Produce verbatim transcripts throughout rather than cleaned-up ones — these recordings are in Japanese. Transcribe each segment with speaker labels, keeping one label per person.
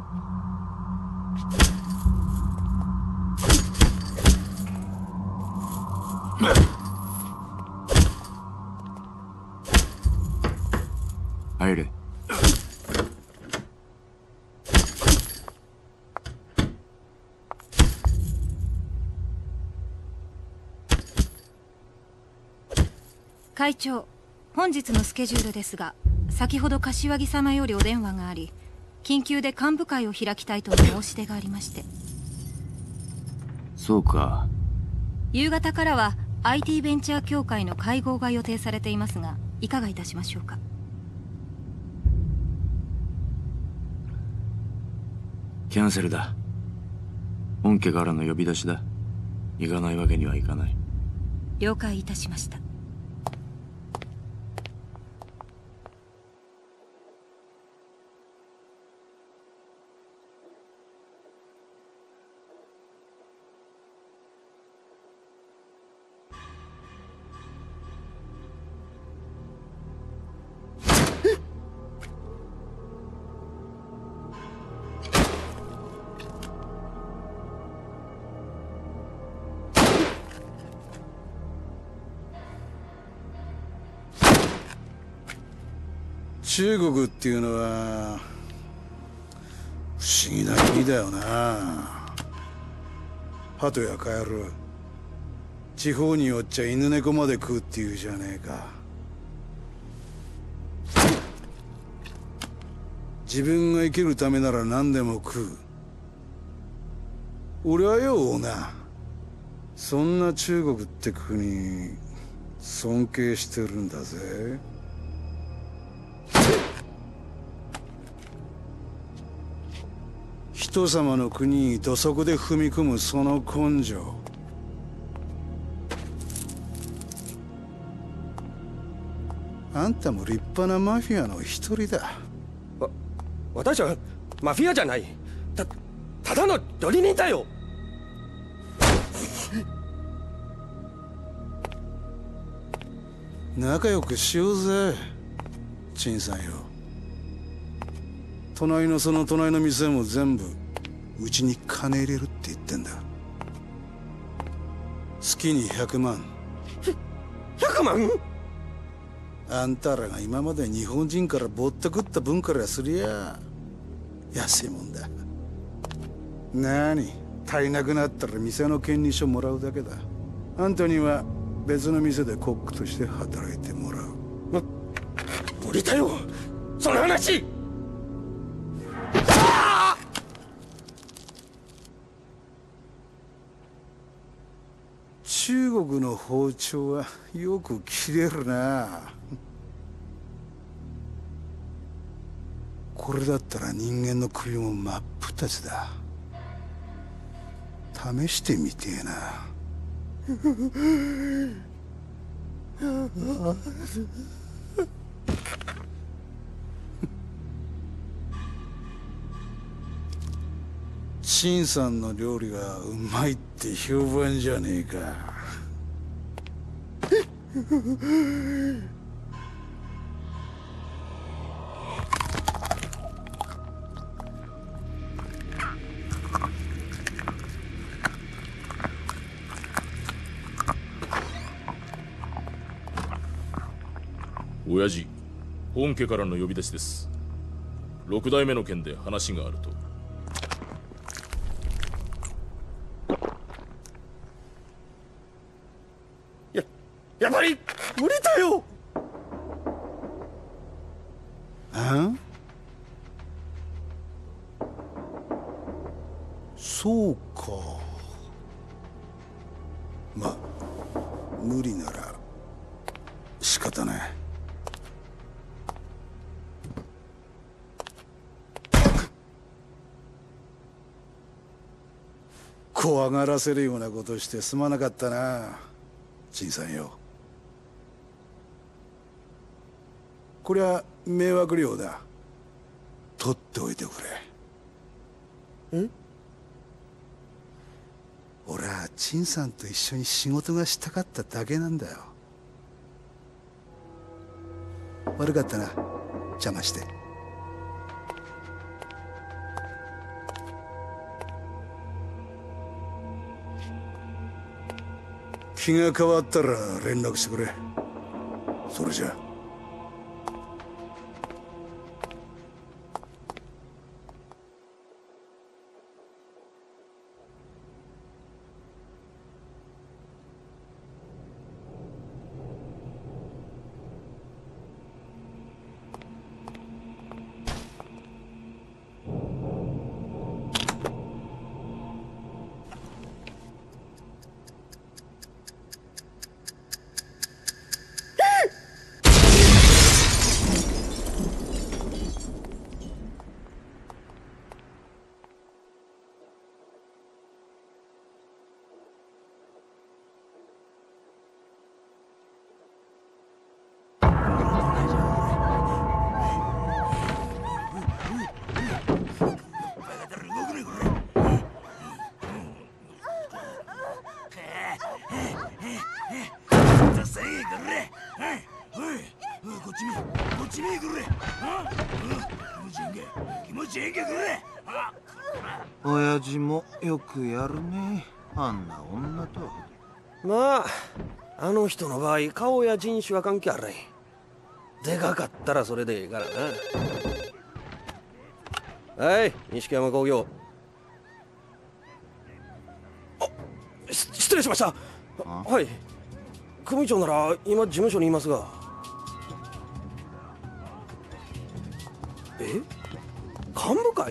Speaker 1: 入れ。
Speaker 2: 会長、本日のスケジュールですが、先ほど柏木様よりお電話があり、緊急で幹部会を開きたいとの申し出がありまして。
Speaker 1: そうか。
Speaker 2: 夕方からは アイティー ベンチャー協会の会合が予定されていますが、いかがいたしましょうか。
Speaker 1: キャンセルだ。本家からの呼び出しだ。行かないわけにはいかない。
Speaker 2: 了解いたしました。
Speaker 3: 中国っていうのは不思議な国だよな。鳩やカエル、地方によっちゃ犬猫まで食うっていうじゃねえか。自分が生きるためなら何でも食う。俺はよ、オーナー、そんな中国って国尊敬してるんだぜ。人様の国に土足で踏み込むその根性、あんたも立派なマフィアの一人だ。
Speaker 4: わ、私はマフィアじゃない。た、ただの料理人だよ。
Speaker 3: 仲良くしようぜ、陳さんよ。隣のその隣の店も全部うちに金入れるって言ってんだ。月にひゃくまん。
Speaker 4: ひゃくまん？
Speaker 3: あんたらが今まで日本人からぼったくった分からすりゃ安いもんだ。なに、足りなくなったら店の権利書もらうだけだ。あんたには別の店でコックとして働いてもらう。
Speaker 4: む無理だよ、その話。
Speaker 3: 中国の包丁はよく切れるな。これだったら人間の首も真っ二つだ。試してみてえな。陳さんの料理がうまいって評判じゃねえか。
Speaker 5: 親父、本家からの呼び出しです。六代目の件で話があると。
Speaker 4: や、やっぱり無理だよ。
Speaker 3: あ？そうか。ま、無理なら仕方ない。怖がらせるようなことしてすまなかったな、陳さんよ。こりゃ迷惑料だ。取っておいてくれ。
Speaker 4: ん？
Speaker 3: 俺は陳さんと一緒に仕事がしたかっただけなんだよ。悪かったな、邪魔して。 気が変わったら連絡してくれ。それじゃ。
Speaker 6: 親父もよくやるね、あんな女と。
Speaker 4: まああの人の場合顔や人種は関係あらい。でかかったらそれでいいからな。はい、錦山工業。あ、し失礼しました。はい、組長なら今事務所にいますが。え、幹部会？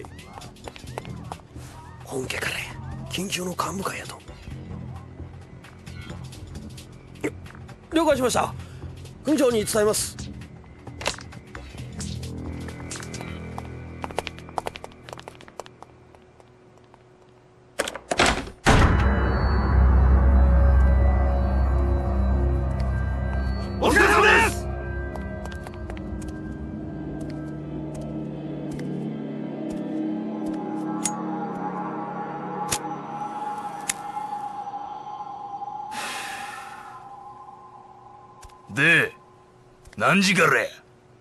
Speaker 4: 本家から緊急の幹部会やと。了解しました。組長に伝えます。
Speaker 5: お疲れ様です。で、何時からや？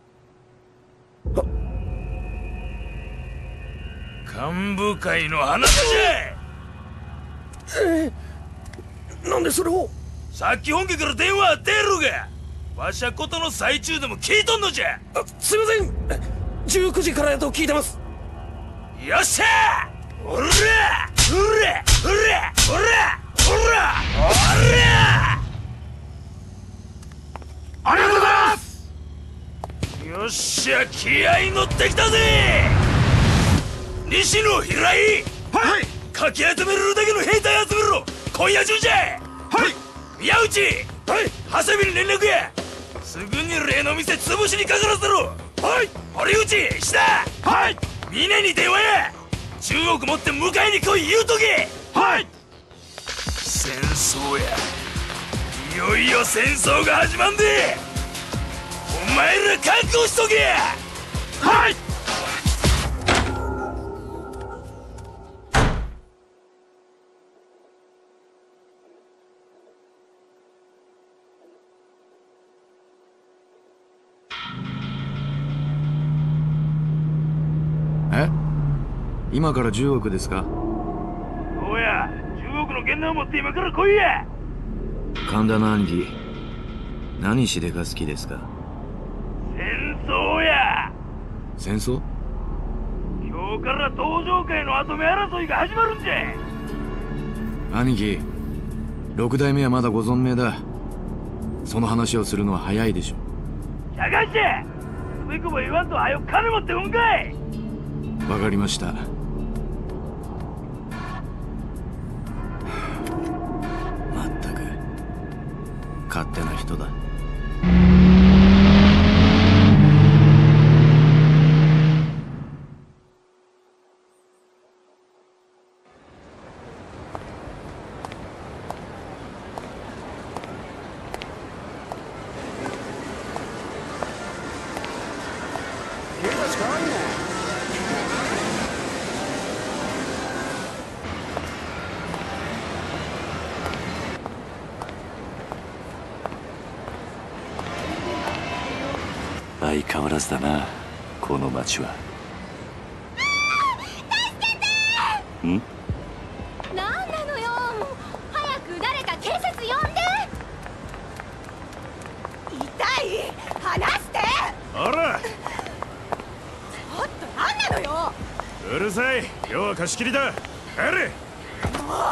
Speaker 5: 幹部会の話じゃ。
Speaker 4: えー、なんでそれを？
Speaker 5: さっき本家から電話あってやろうが。わしゃことの最中でも聞いとんのじゃ。
Speaker 4: あ、すいません。じゅうくじからやと聞いてます。
Speaker 5: よっしゃー！おら！おら！おら！おら！おら！おら！ありがとうございます。よっしゃ、気合い乗ってきたぜ。西野平井。はい。かき集めるだけの兵隊集めろ。今夜中じゃ。はい。宮内。はい。長谷部に連絡や。すぐに例の店潰しにかからせろ。はい。堀内、下。はい。峰に電話や。じゅうおく持って迎えに来い言うとけ。はい。戦争や。いよいよ戦争が始まんで。お前ら覚悟しとけ。はい。
Speaker 1: え？今からじゅうおくですか？
Speaker 5: そうや、じゅうおくの現代を持って今から来いや。
Speaker 1: 神田の兄貴、何しでかす気ですか？
Speaker 5: 戦争や。
Speaker 1: 戦争？
Speaker 5: 今日から登場界の跡目争いが始まるんじゃ。
Speaker 1: 兄貴、六代目はまだご存命だ。その話をするのは早いでしょ。
Speaker 5: しゃがしてつべこぼ言わんとはよ金持ってうんかい。
Speaker 1: わかりました。まったく勝手な人だ。
Speaker 7: 相変わらずだな、この町は。
Speaker 8: 助けて！
Speaker 7: ん？
Speaker 8: なんなのよ、早く誰か警察呼んで。
Speaker 5: ほら、
Speaker 8: ちょっと何なのよ。
Speaker 5: うるさい。今日は貸し切りだ。帰れ。
Speaker 8: もう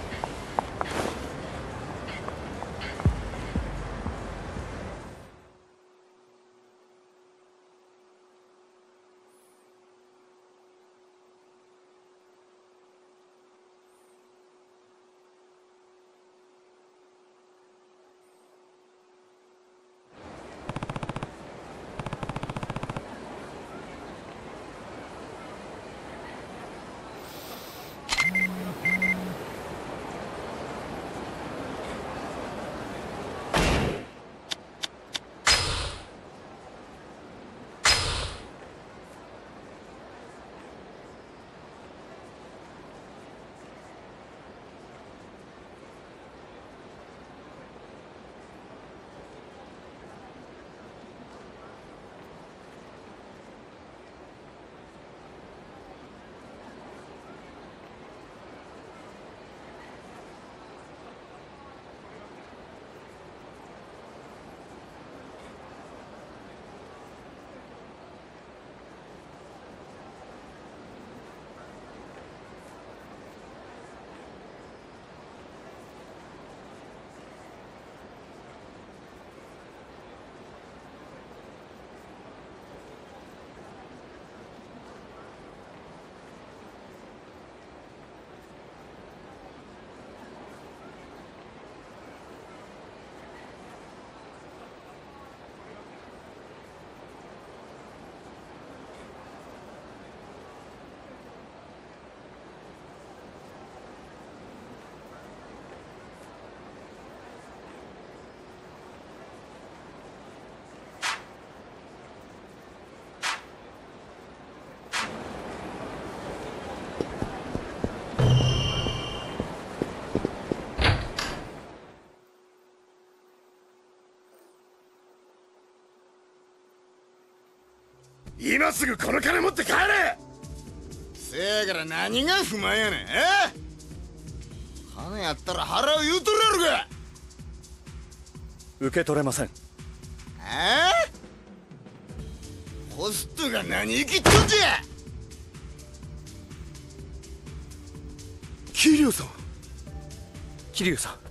Speaker 5: 今すぐこの金持って帰れ。
Speaker 3: せやから何が不満やねん。え金やったら払う言うとるやろが。
Speaker 9: 受け取れません。
Speaker 3: えホストが何生きっとんじゃ。
Speaker 9: 桐生さん。桐生さん。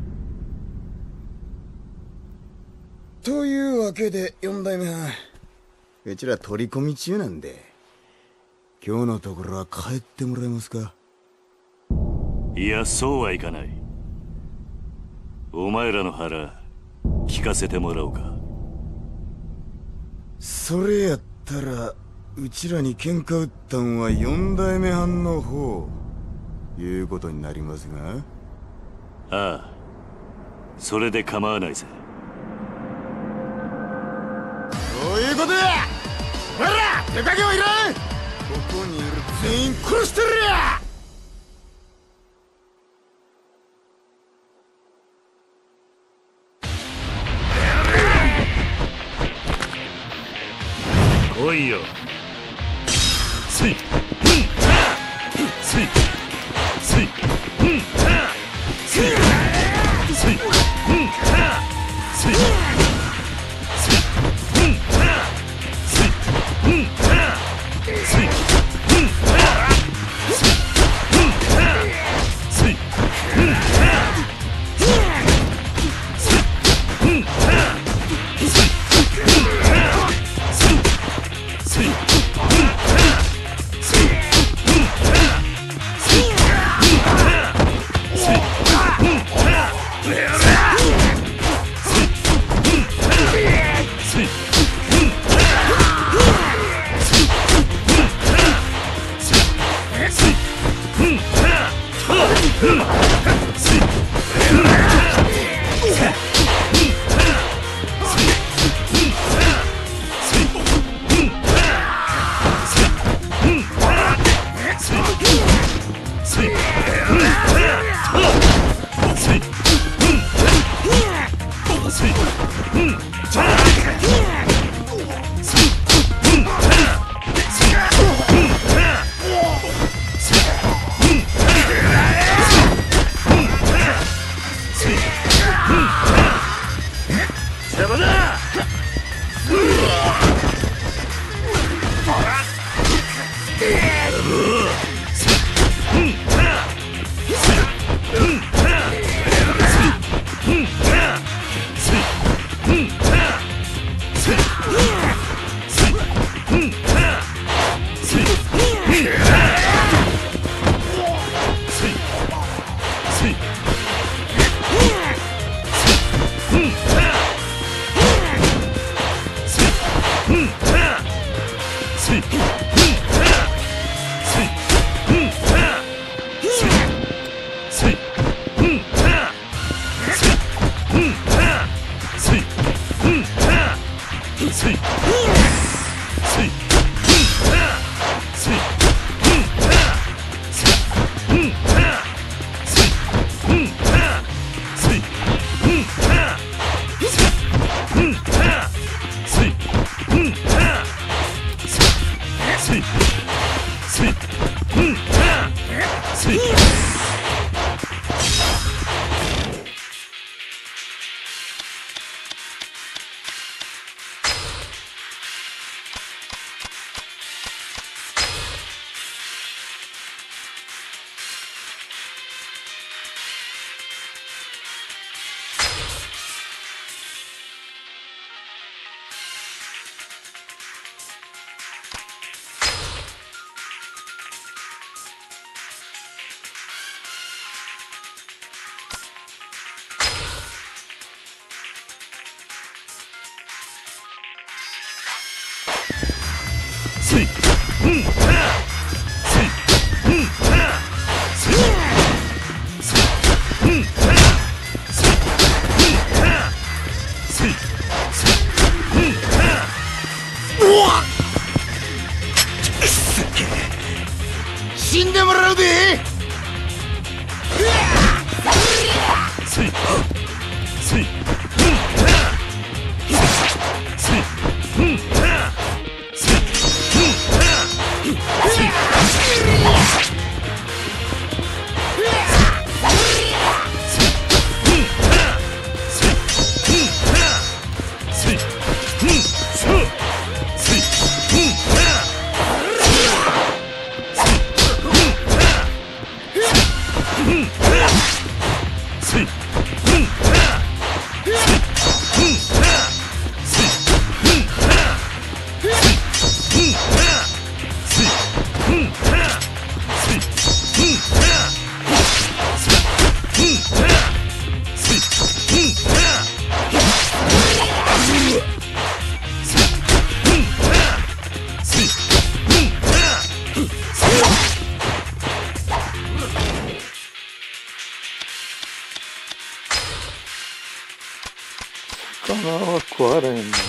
Speaker 3: というわけで四代目はん、
Speaker 10: うちら取り込み中なんで、今日のところは帰ってもらえますか？
Speaker 7: いや、そうはいかない。お前らの腹聞かせてもらおうか。
Speaker 10: それやったらうちらに喧嘩売ったんは四代目藩の方いうことになりますが。
Speaker 7: ああ、それで構わないぜ。
Speaker 10: そういうことや。ほら手加減はいらん。ここにいる全員殺してるや。
Speaker 7: 来いよ。せい、うん、せい、せい、うん、せい、せい、うん、せい、せい、うん、せい、うん、せい、うん、せい、うん、せい、うん。
Speaker 10: 死んでもらうで。
Speaker 7: せい、うん
Speaker 11: 魚は食われへんのか。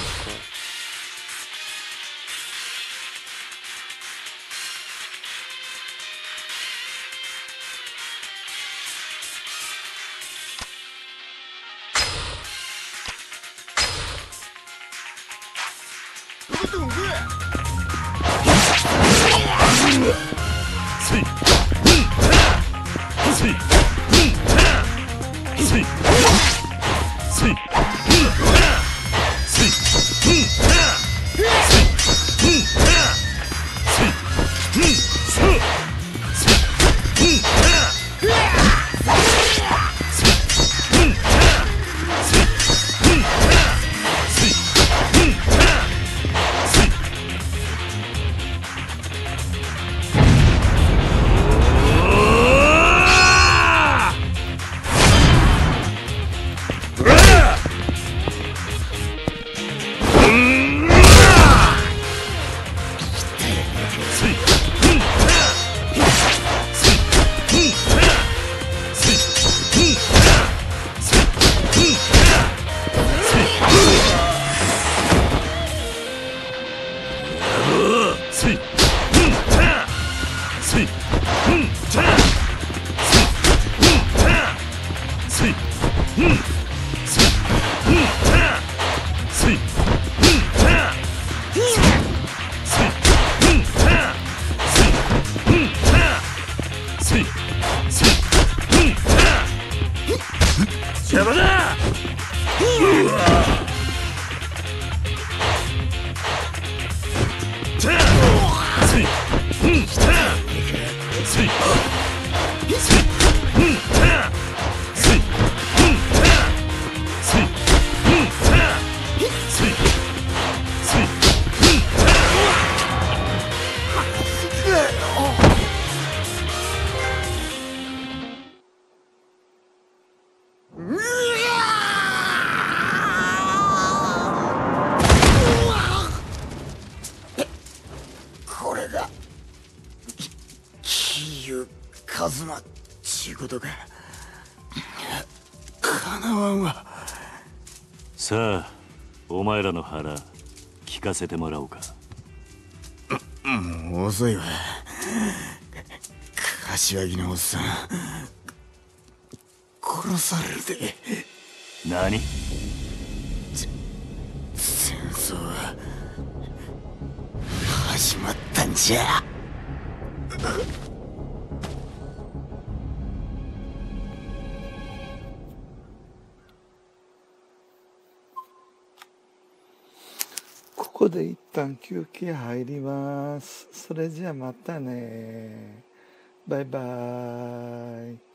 Speaker 10: これがキーユカズマっちゅうことか。かなわんわ。
Speaker 7: さあお前らの腹聞かせてもらおうか。
Speaker 10: もう遅いわ。柏木のおっさん殺されるで。
Speaker 7: 何？
Speaker 10: 戦争は始まったんじゃ。
Speaker 11: ここで一旦休憩入ります。それじゃあまたね。バイバーイ。